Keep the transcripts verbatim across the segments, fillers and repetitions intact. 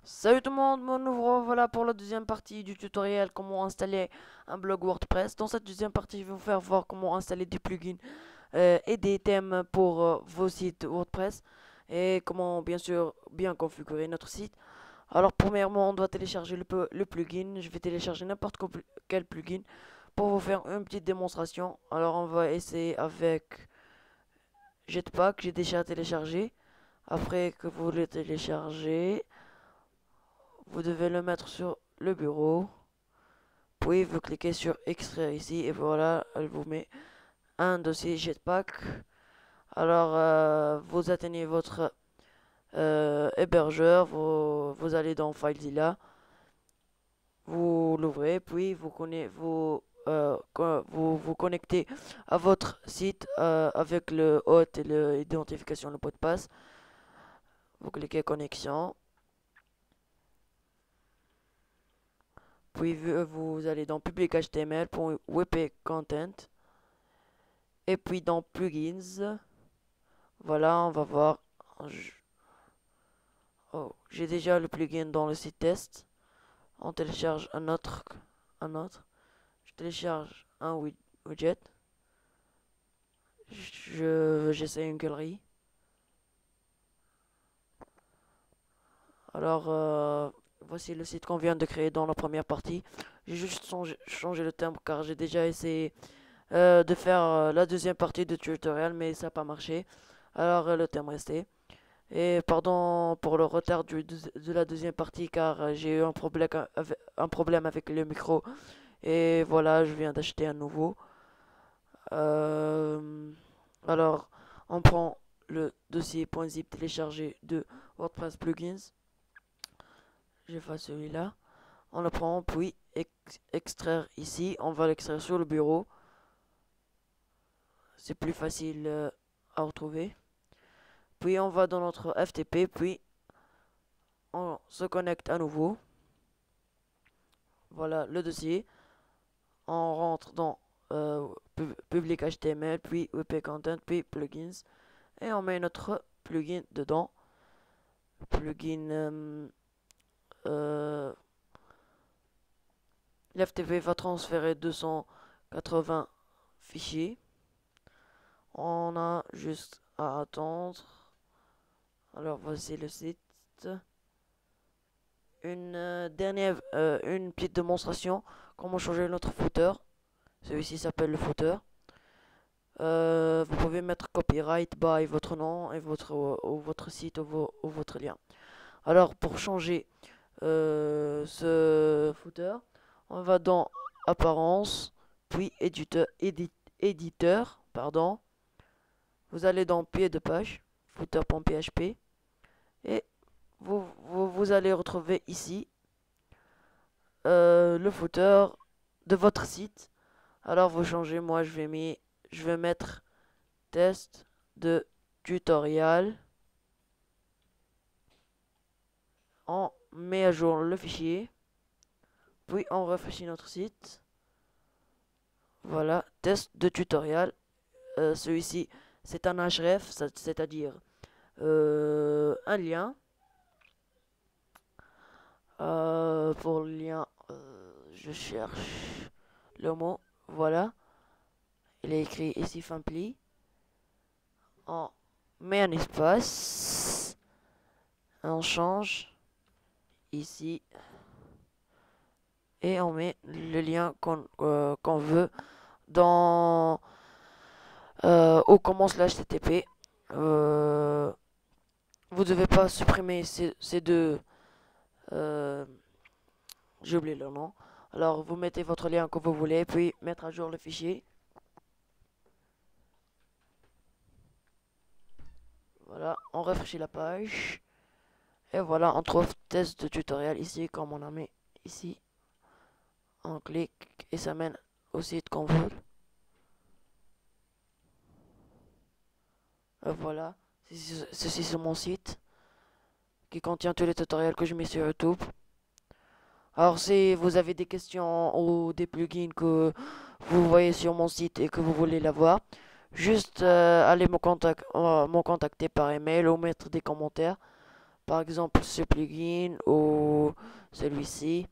Salut tout le monde, mon nouveau voilà pour la deuxième partie du tutoriel comment installer un blog WordPress. Dans cette deuxième partie, je vais vous faire voir comment installer des plugins euh, et des thèmes pour euh, vos sites WordPress et comment bien sûr bien configurer notre site. Alors premièrement, on doit télécharger le, pu- le plugin. Je vais télécharger n'importe co- quel plugin pour vous faire une petite démonstration. Alors on va essayer avec Jetpack, j'ai déjà téléchargé. Après que vous le téléchargez, vous devez le mettre sur le bureau. Puis vous cliquez sur extraire ici et voilà, elle vous met un dossier Jetpack. Alors euh, vous atteignez votre euh, hébergeur, vous, vous allez dans FileZilla, vous l'ouvrez, puis vous, conna- vous, euh, co- vous vous connectez à votre site euh, avec le hôte et l'identification, le mot de passe. Vous cliquez connexion, puis vous, vous allez dans public H T M L pour wp content. Et puis dans plugins, voilà, on va voir. Oh, j'ai déjà le plugin dans le site test. On télécharge un autre, un autre. Je télécharge un widget. Je, j'essaie une galerie. Alors, euh, voici le site qu'on vient de créer dans la première partie. J'ai juste changé, changé le thème car j'ai déjà essayé euh, de faire euh, la deuxième partie du tutoriel, mais ça n'a pas marché. Alors, euh, le thème restait. Et pardon pour le retard du- de la deuxième partie car euh, j'ai eu un problème, avec, un problème avec le micro. Et voilà, je viens d'acheter un nouveau. Euh, alors, on prend le dossier .zip téléchargé de WordPress Plugins. J'efface celui-là. On le prend, puis ex extraire ici. On va l'extraire sur le bureau. C'est plus facile euh, à retrouver. Puis on va dans notre F T P, puis on se connecte à nouveau. Voilà le dossier. On rentre dans euh, public H T M L, puis wp content, puis plugins. Et on met notre plugin dedans. Plugin euh, euh, l'F T P va transférer deux cent quatre-vingts fichiers. On a juste à attendre. Alors voici le site. Une euh, dernière, euh, une petite démonstration comment changer notre footer. Celui-ci s'appelle le footer. Euh, vous pouvez mettre copyright by votre nom et votre, ou votre site ou, ou votre lien. Alors pour changer euh, ce footer, on va dans apparence, puis éditeur, édi- éditeur, pardon. Vous allez dans pied de page, footer.php, et vous, vous, vous allez retrouver ici euh, le footer de votre site. Alors vous changez, moi je vais, mis, je vais mettre test de tutoriel. On met à jour le fichier, puis on rafraîchit notre site. Voilà, test de tutoriel. Euh, celui-ci, c'est un href, c'est-à-dire euh, un lien. Euh, pour le lien, euh, je cherche le mot. Voilà, il est écrit ici Fampli. On met un espace. On change ici. Et on met le lien qu'on euh, qu'on veut dans euh, au comment slash H T T P. Euh, vous devez pas supprimer ces, ces deux. Euh, J'ai oublié le nom. Alors vous mettez votre lien que vous voulez, puis mettre à jour le fichier. Voilà, on rafraîchit la page. Et voilà, on trouve test de tutoriel ici, comme on a mis ici. On clique et ça mène au site qu'on veut. Et voilà, ceci, ceci c'est mon site qui contient tous les tutoriels que je mets sur YouTube. Alors si vous avez des questions ou des plugins que vous voyez sur mon site et que vous voulez l'avoir, juste euh, allez me, contac euh, me contacter par email ou mettre des commentaires. Par exemple ce plugin ou celui-ci.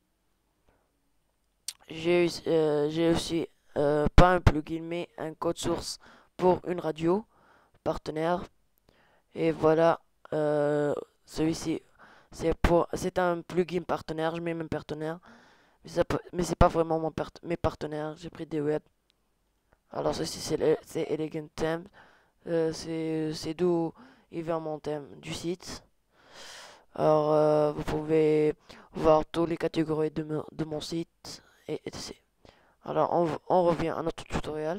J'ai euh, j'ai aussi euh, pas un plugin mais un code source pour une radio partenaire. Et voilà, euh, celui-ci c'est pour c'est un plugin partenaire, je mets même partenaire. Mais, ça peut- mais c'est pas vraiment mon part- mes partenaires, j'ai pris des web. Alors ceci c'est le- c'est Elegant Theme. Euh, c'est c'est d'où il vient mon thème du site. Alors euh, vous pouvez voir toutes les catégories de, mon- de mon site et etc. Alors on, on revient à notre tutoriel.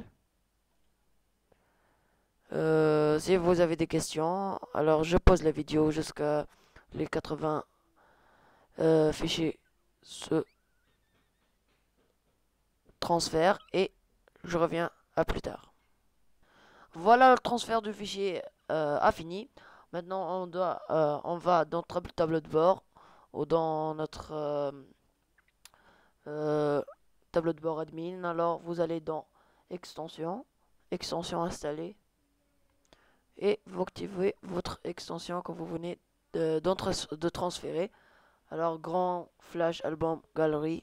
Euh, si vous avez des questions, alors je pose la vidéo jusqu'à les quatre-vingts euh, fichiers se transfèrent et je reviens à plus tard. Voilà, le transfert du fichier euh, a fini. Maintenant, on doit, euh, on va dans notre tableau de bord ou dans notre euh, euh, tableau de bord admin. Alors, vous allez dans extension, extension installée et vous activez votre extension que vous venez de, de transférer. Alors, grand flash album galerie,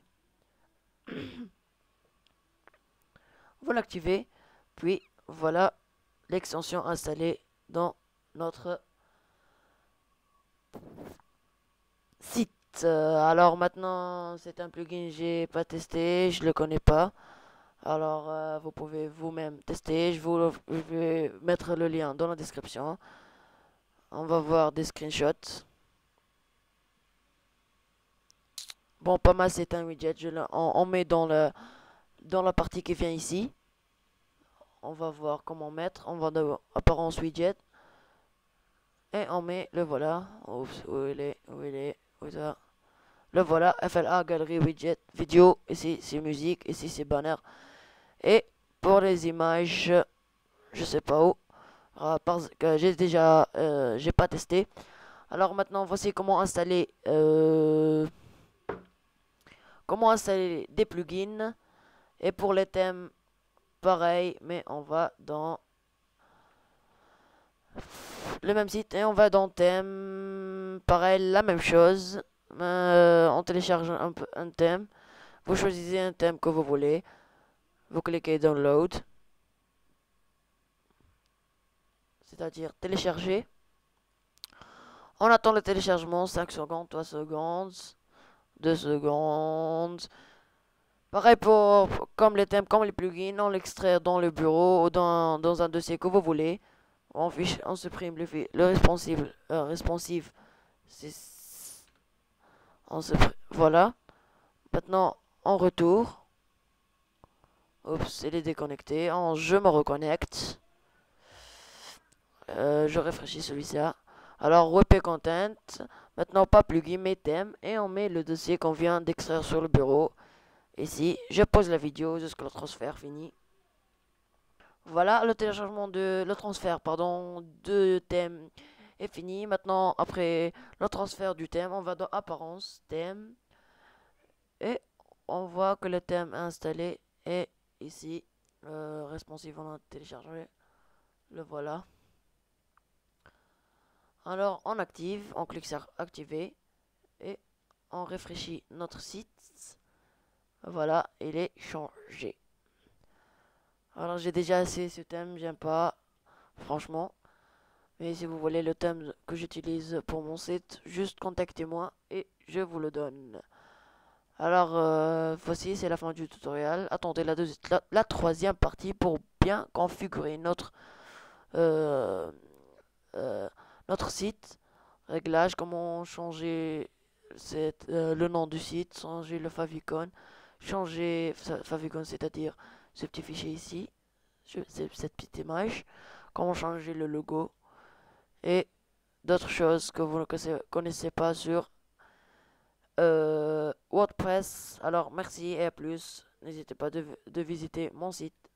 vous l'activez, puis voilà l'extension installée dans notre site. Euh, alors maintenant, c'est un plugin que j'ai pas testé, je le connais pas. Alors euh, vous pouvez vous-même tester. Je, vous, je vais mettre le lien dans la description. On va voir des screenshots. Bon, pas mal, c'est un widget. Je le, on, on met dans le dans la partie qui vient ici. On va voir comment mettre. On va dans apparence widget et on met le voilà. Oups, où il est, où il est, où ça. Le voilà, F L A, galerie, widget, vidéo, ici c'est musique, ici c'est banner. Et pour les images, je sais pas où, euh, parce que j'ai déjà, euh, j'ai pas testé. Alors maintenant, voici comment installer, euh, comment installer des plugins. Et pour les thèmes, pareil, mais on va dans le même site et on va dans thème, pareil, la même chose. Euh, on télécharge un, peu, un thème. Vous choisissez un thème que vous voulez. Vous cliquez download, c'est-à-dire télécharger. On attend le téléchargement, cinq secondes, trois secondes, deux secondes. Pareil pour comme les thèmes, comme les plugins, on l'extrait dans le bureau ou dans, dans un dossier que vous voulez. On, fiche, on supprime le, le responsive. Euh, responsive. On supprime, voilà. Maintenant, en retour. Oups, il est déconnecté. En je me reconnecte. Euh, je réfléchis celui-ci. Alors, W P Content. Maintenant, pas plugin, mais thème. Et on met le dossier qu'on vient d'extraire sur le bureau. Ici, je pose la vidéo jusqu'à le transfert fini. Voilà, le téléchargement de le transfert, pardon, de thème est fini. Maintenant, après le transfert du thème, on va dans Apparence, thème. Et on voit que le thème est installé. Et ici, euh, responsive, on a téléchargé. Le voilà. Alors, on active, on clique sur activer. Et on réfléchit notre site. Voilà, il est changé. Alors j'ai déjà essayé ce thème, j'aime pas, franchement. Mais si vous voulez le thème que j'utilise pour mon site, juste contactez-moi et je vous le donne. Alors euh, voici, c'est la fin du tutoriel. Attendez la, la, la troisième partie pour bien configurer notre, euh, euh, notre site. Réglage, comment changer cette, euh, le nom du site, changer le favicon, changer favicon, c'est-à-dire ce petit fichier ici, cette petite image, comment changer le logo et d'autres choses que vous ne connaissez pas sur euh, WordPress. Alors merci et à plus. N'hésitez pas de, de visiter mon site.